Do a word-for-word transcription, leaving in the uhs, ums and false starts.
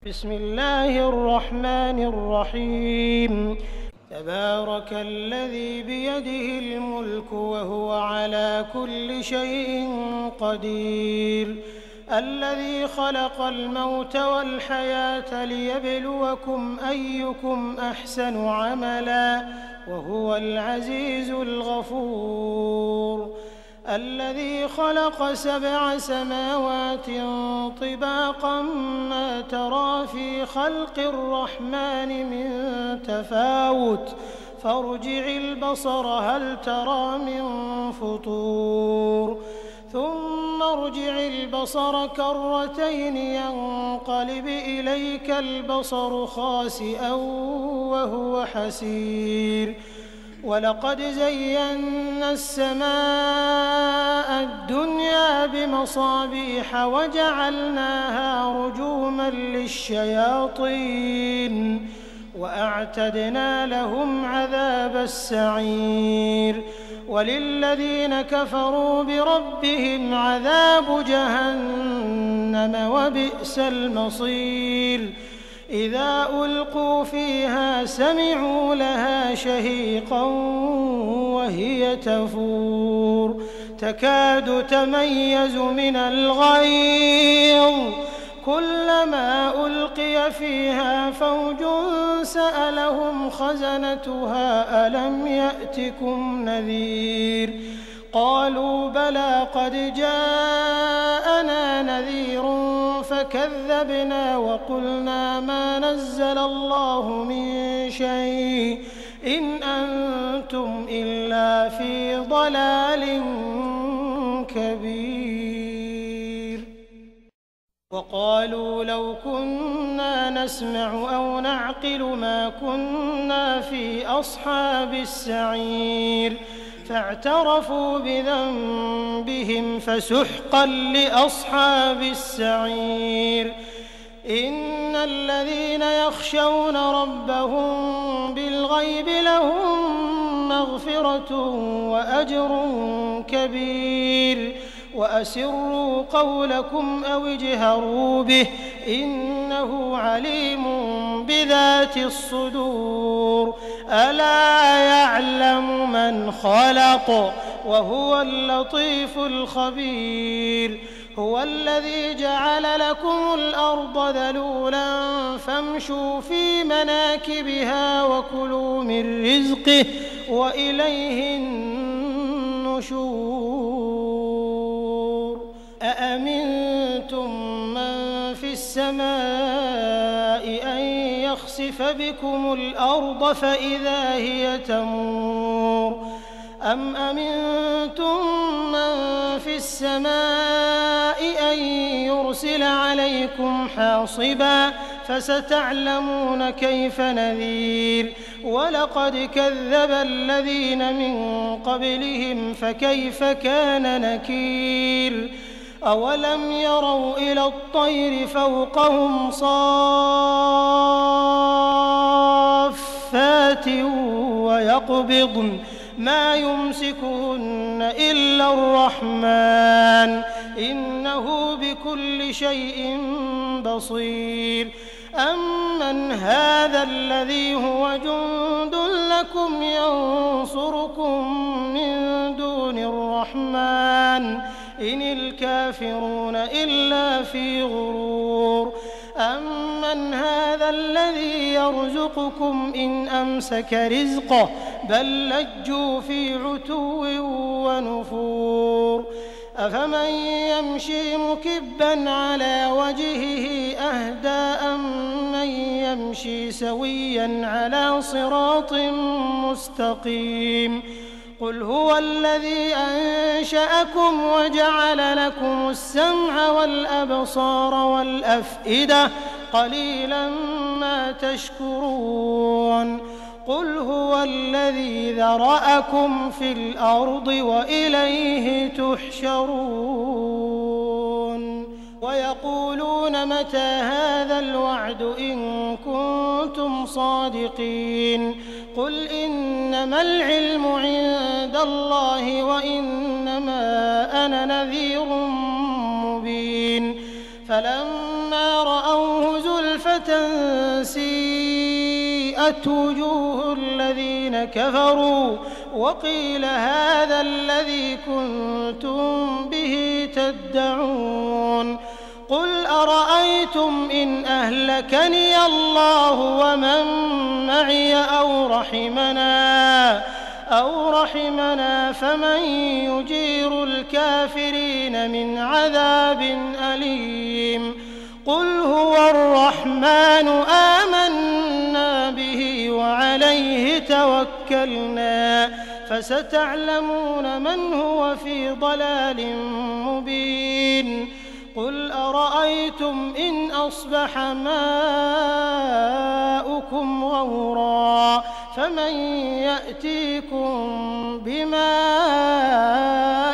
بسم الله الرحمن الرحيم تبارك الذي بيده الملك وهو على كل شيء قدير الذي خلق الموت والحياة ليبلوكم أيكم أحسن عملا وهو العزيز الغفور الذي خلق سبع سماوات طباقا ما ترى في خلق الرحمن من تفاوت فارجع البصر هل ترى من فطور ثم ارجع البصر كرتين ينقلب إليك البصر خاسئا وهو حسير ولقد زينا السماء الدنيا بمصابيح وجعلناها رجوما للشياطين وأعتدنا لهم عذاب السعير وللذين كفروا بربهم عذاب جهنم وبئس المصير إذا ألقوا فيها سمعوا لها شهيقا وهي تفور تكاد تميز من الغيظ كلما ألقي فيها فوج سألهم خزنتها ألم يأتكم نذير قالوا بلى قد جاءنا نذير فكذبنا وقلنا ما نزل الله من شيء إن أنتم إلا في ضلال كبير وقالوا لو كنا نسمع أو نعقل ما كنا في أصحاب السعير فاعترفوا بذنبهم فسحقا لأصحاب السعير إن الذين يخشون ربهم بالغيب لهم مغفرة وأجر كبير وأسروا قولكم أو اجهروا به إنه عليم بذات الصدور ألا يعلم من خلق وهو اللطيف الخبير هو الذي جعل لكم الأرض ذلولا فامشوا في مناكبها وكلوا من رزقه وإليه النشور أأمنتم من في السماء أن يخسف بكم الأرض فإذا هي تمور أم أمنتم من في السماء أن يرسل عليكم حاصبا فستعلمون كيف نذير ولقد كذب الذين من قبلهم فكيف كان نكير أولم يروا إلى الطير فوقهم صافات ويقبضن ما يمسكهن إلا الرحمن إنه بكل شيء بصير أمن هذا الذي هو جند لكم ينصركم من دون الرحمن إن الكافرون إلا في غرور أمن هذا الذي يرزقكم إن أمسك رزقه بل لجوا في عتو ونفور أفمن يمشي مكبا على وجهه أهدى أمن يمشي سويا على صراط مستقيم قل هو الذي أنشأكم وجعل لكم السمع والأبصار والأفئدة قليلا ما تشكرون قل هو الذي ذرأكم في الأرض وإليه تحشرون ويقولون متى هذا الوعد إن كنتم صادقين قل إنما العلم عند الله وإنما أنا نذير مبين فلما رأوه زلفى حسرة سيئت وجوه الذين كفروا وقيل هذا الذي كنتم به تدعون قل أرأيتم إن أهلكني الله ومن معي أو رحمنا أو رحمنا فمن يجير الكافرين من عذاب أليم قل هو الرحمن آمنا به وعليه توكلنا فستعلمون من هو في ضلال مبين قل أرأيتم إن أصبح ماؤكم غورا فمن يأتيكم بماء